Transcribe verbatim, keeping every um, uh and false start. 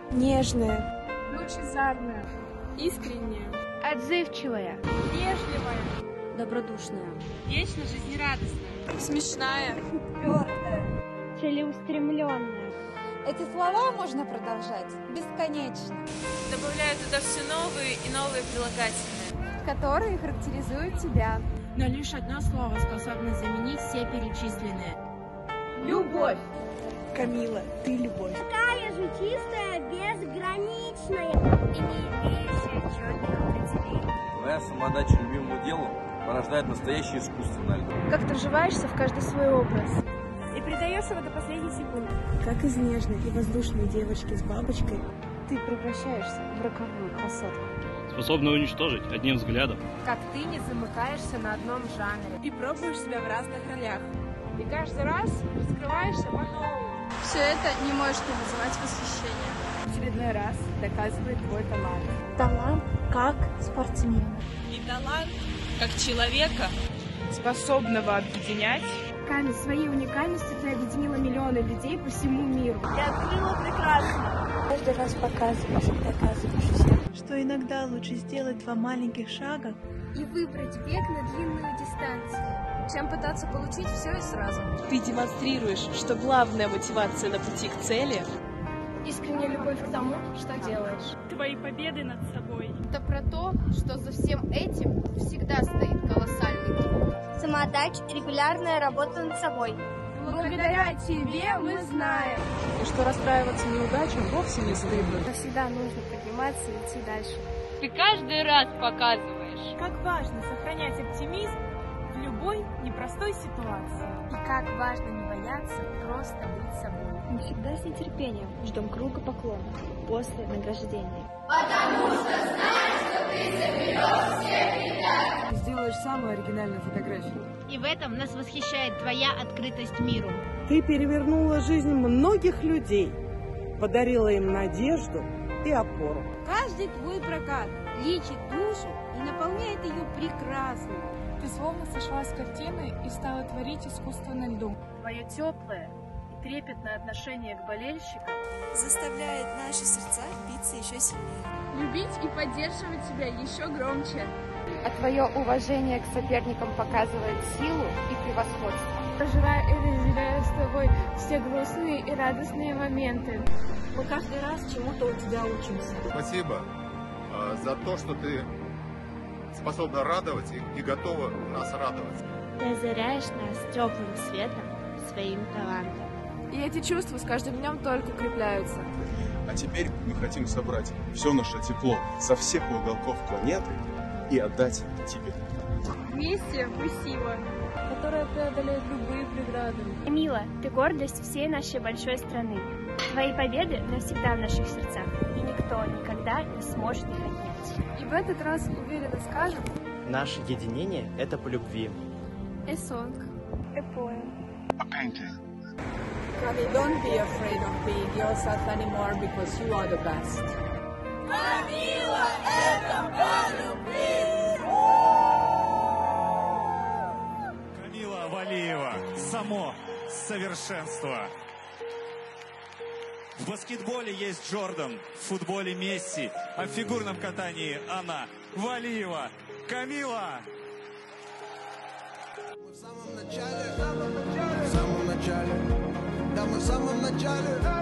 Нежная, лучезарная, искренняя, отзывчивая, вежливая, добродушная, вечно жизнерадостная, смешная, твердая, целеустремленная. Эти слова можно продолжать бесконечно. Добавляю туда все новые и новые прилагательные, которые характеризуют тебя. но лишь одно слово способно заменить все перечисленные. любовь. Камила, ты любовь. Такая же чистая, безграничная и не имеющая четких определений. Твоя самоотдача любимому делу порождает настоящее искусство на льду. Как ты вживаешься в каждый свой образ. И предаешь его до последней секунды. Как из нежной и воздушной девочки с бабочкой, ты превращаешься в роковую красотку. Способна уничтожить одним взглядом. Как ты не замыкаешься на одном жанре. И пробуешь себя в разных ролях. И каждый раз раскрываешься по-новому. Все это не может не вызывать восхищения. В очередной раз доказывает твой талант. Талант как спортсмена. И талант, как человека, Способного объединять. Ками, своей уникальностью ты объединила миллионы людей по всему миру. И открыла прекрасно. Каждый раз показываешь и доказываешь всем, что иногда лучше сделать два маленьких шага и выбрать бег на длинную дистанцию, чем пытаться получить все и сразу. Ты демонстрируешь, что главная мотивация на пути к цели — искренняя любовь к тому, что делаешь. Твои победы над собой. Это про то, что за всем этим всегда стоит колоссальный труд. Самоотдача, регулярная работа над собой. Благодаря тебе мы знаем, и что расстраиваться неудачам вовсе не стыдно. что всегда нужно подниматься и идти дальше. ты каждый раз показываешь. Как важно сохранять оптимизм в любой непростой ситуации. И как важно не бояться просто быть собой. Мы всегда с нетерпением ждем круга поклонов после награждения. Сделаешь самую оригинальную фотографию. И в этом нас восхищает твоя открытость миру. Ты перевернула жизнь многих людей, подарила им надежду и опору. Каждый твой прокат лечит душу и наполняет ее прекрасным. Ты словно сошла с картины и стала творить искусство на льду. Твое теплое и трепетное отношение к болельщикам Заставляет наши сердца биться еще сильнее. Любить и поддерживать тебя еще громче. А твое уважение к соперникам показывает силу и превосходство. Проживая и разделяя с тобой все грустные и радостные моменты. Мы каждый раз чему-то у тебя учимся. Спасибо э, за то, что ты способна радовать и, и готова нас радовать. Ты озаряешь нас теплым светом своим талантом. И эти чувства с каждым днем только укрепляются. А теперь мы хотим собрать все наше тепло со всех уголков планеты и отдать тебе. Вместе мы сила, которая преодолеет любые преграды. Камила, ты гордость всей нашей большой страны. Твои победы навсегда в наших сердцах, и никто никогда не сможет их отнять. И в этот раз уверенно скажем: наше единение — это по любви. A song, a poem, a painting. Kami, don't be afraid of being yourself anymore because you are the best. Камила, это по любви! Камила Валиева, само совершенство. В баскетболе есть Джордан, в футболе Месси, а в фигурном катании она, Валиева, Камила. Мы в самом начале, в самом начале, да мы в самом начале.